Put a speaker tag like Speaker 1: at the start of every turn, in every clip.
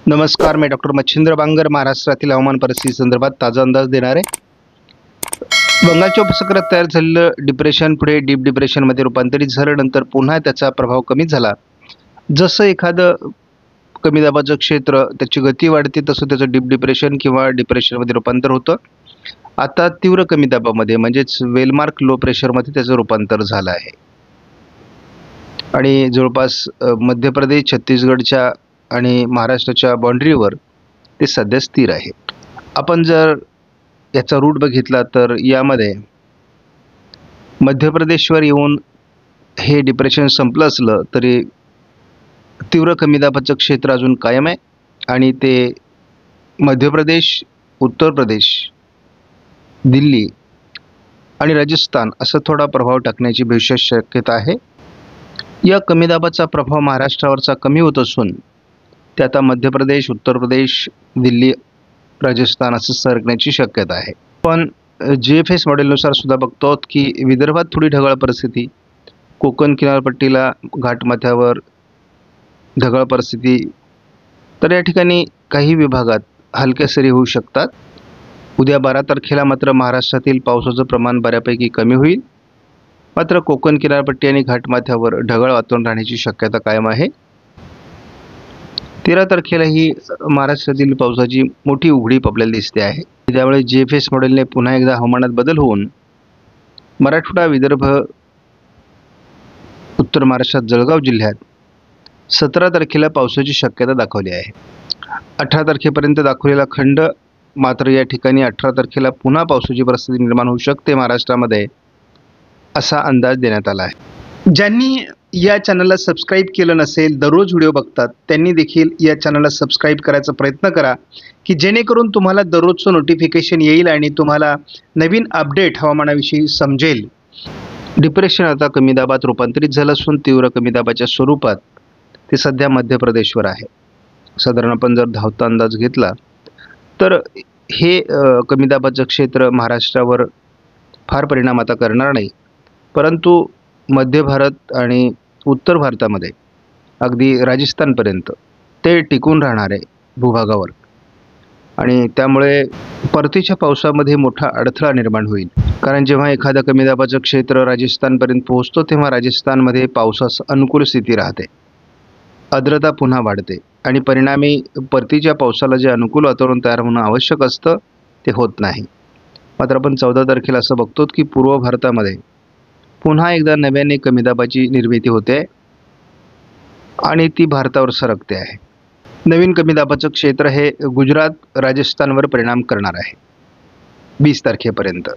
Speaker 1: नमस्कार, मी डॉक्टर मच्छिंद्र बांगर महाराष्ट्रातील हवामान परिस्थिती संदर्भात ताजा अंदाज देणार आहे। बंगालच्या उपसागरात तयार झालेलं डिप्रेशन पुढे डीप डिप्रेशनमध्ये रूपांतरित झाल्यानंतर पुन्हा त्याचा प्रभाव कमी झाला। जसं एखादं कमी दाबाचं क्षेत्र त्याची गती वाढते तसं त्याचं डीप डिप्रेशन किंवा डिप्रेशनमध्ये रूपांतर होतं। आता तीव्र कमी दाबामध्ये म्हणजेच वेलमार्क लो प्रेशरमध्ये त्याचं रूपांतर झालं आहे आणि जवळपास मध्य प्रदेश, छत्तीसगडच्या आणि महाराष्ट्राच्या बाउंड्रीवर ते सध्या स्थिर आहे। आपण जर याचा रूट बघितला तर यामध्ये मध्य प्रदेशवर येऊन हे डिप्रेशन संपलं असलं तरी तीव्र कमी दाबाचं क्षेत्र अजून कायम आहे आणि ते मध्य प्रदेश, उत्तर प्रदेश, दिल्ली आणि राजस्थान असं थोडा प्रभाव टाकण्याची विशेष शक्यता आहे। या कमी दाबाचा प्रभाव महाराष्ट्रावरचा कमी होत असून ते आता मध्य प्रदेश, उत्तर प्रदेश, दिल्ली, राजस्थान असं सरकण्याची शक्यता आहे। पण GFS मॉडेलनुसार सुद्धा बघतो की विदर्भात थोडी ढगाळ परिस्थिती, कोकण किनारपट्टीला घाटमाथ्यावर ढगाळ परिस्थिती, तर या ठिकाणी काही विभागात हलक्या सरी होऊ शकतात। उद्या 12 तारखेला मात्र महाराष्ट्रातील पावसाचं प्रमाण बऱ्यापैकी कमी होईल, मात्र कोकण किनारपट्टी आणि घाटमाथ्यावर ढगाळ वातावरण राहण्याची शक्यता कायम आहे। 13 तारखेलाही महाराष्ट्रातील पावसाची मोठी उघडीप आपल्याला दिसते आहे। त्यामुळे GFS मॉडेलने पुन्हा एकदा हवामानात बदल होऊन मराठवाडा, विदर्भ, उत्तर महाराष्ट्रात जळगाव जिल्ह्यात 17 तारखेला पावसाची शक्यता दाखवली आहे। 18 तारखेपर्यंत दाखवलेला खंड मात्र या ठिकाणी 18 तारखेला पुन्हा पावसाची परिस्थिती निर्माण होऊ शकते महाराष्ट्रामध्ये, असा अंदाज देण्यात आला आहे। ज्यांनी या चॅनलला सबस्क्राईब केलं नसेल, दररोज व्हिडिओ बघतात, त्यांनी देखील या चॅनलला सबस्क्राईब करायचा प्रयत्न करा की जेणेकरून तुम्हाला दररोजचं नोटिफिकेशन येईल आणि तुम्हाला नवीन अपडेट हवामानाविषयी समजेल। डिप्रेशन आता कमी दाबात रूपांतरित झालं असून तीव्र कमी दाबाच्या स्वरूपात ते सध्या मध्य प्रदेशवर आहे। साधारण आपण जर धावता अंदाज घेतला तर हे कमी दाबाचं क्षेत्र महाराष्ट्रावर फार परिणाम आता करणार नाही, परंतु मध्य भारत आणि उत्तर भारतामध्ये अगदी राजस्थानपर्यंत ते टिकून राहणार आहे भूभागावर आणि त्यामुळे परतीच्या पावसामध्ये मोठा अडथळा निर्माण होईल। कारण जेव्हा एखादं कमी दाबाचं क्षेत्र राजस्थानपर्यंत पोहोचतो तेव्हा राजस्थानमध्ये पावसास अनुकूल स्थिती राहते, आर्द्रता पुन्हा वाढते आणि परिणामी परतीच्या पावसाला जे अनुकूल वातावरण तयार होणं आवश्यक असतं ते होत नाही। मात्र आपण 14 तारखेला असं बघतो की पूर्व भारतामध्ये पुन्हा एकदा नव्याने कमी दाबाची निर्मिती होते आणि ती भारतावर सरकते आहे। नवीन कमी दाबाचं क्षेत्र हे गुजरात, राजस्थानवर परिणाम करणार आहे 20 तारखेपर्यंत।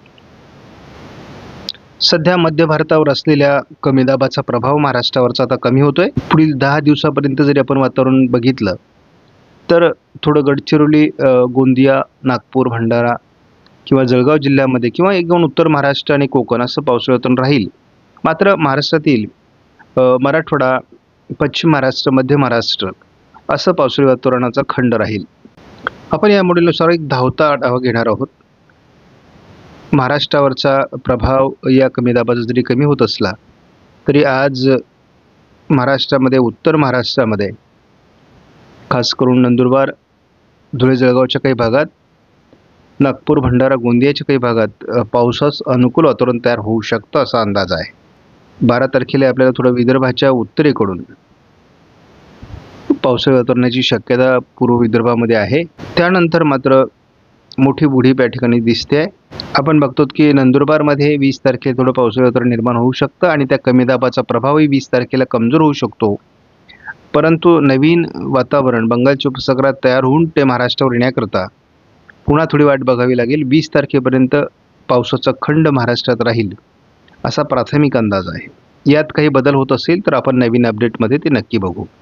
Speaker 1: सध्या मध्य भारतावर असलेल्या कमी दाबाचा प्रभाव महाराष्ट्रावरचा आता कमी होतोय। पुढील 10 दिवसापर्यंत जरी आपण वातावरण बघितलं तर थोडं गडचिरोली, गोंदिया, नागपूर, भंडारा किंवा जळगाव जिल्ह्यामध्ये किंवा एकदम उत्तर महाराष्ट्र आणि कोकण असं पावसाळी वातावरण राहील। मात्र महाराष्ट्रातील मराठवाडा, पश्चिम महाराष्ट्र, मध्य महाराष्ट्र असं पावसाळी वातावरणाचा खंड राहील। आपण या मॉडेलनुसार एक धावता आढावा घेणार आहोत। महाराष्ट्रावरचा प्रभाव या कमी दाबाचा जरी कमी होत असला तरी आज महाराष्ट्रामध्ये, उत्तर महाराष्ट्रामध्ये खास करून नंदुरबार, धुळे, जळगावच्या काही भागात, नागपूर, भंडारा, गोंदियाच्या काही भागात पावसास अनुकूल वातावरण तयार होऊ शकतं असा अंदाज आहे। 12 तारखेला आपल्याला थोडं विदर्भाच्या उत्तरेकडून पावसाळी वातावरणाची शक्यता पूर्व विदर्भामध्ये आहे। त्यानंतर मात्र मोठी बुडीप या ठिकाणी दिसते। आपण बघतो की नंदुरबारमध्ये 20 तारखेला थोडं पावसाळी वातावरण निर्माण होऊ शकतं आणि त्या कमी दाबाचा प्रभावही 20 तारखेला कमजोर होऊ शकतो, परंतु नवीन वातावरण बंगालच्या उपसागरात तयार होऊन ते महाराष्ट्रावर येण्याकरता पुन्हा थोडी वाट बघावी लागेल। 20 तारखेपर्यंत पावसाचा खंड महाराष्ट्रात राहील असा प्राथमिक अंदाज आहे। यात काही बदल होत असेल तर आपण नवीन अपडेटमध्ये ते नक्की बघू।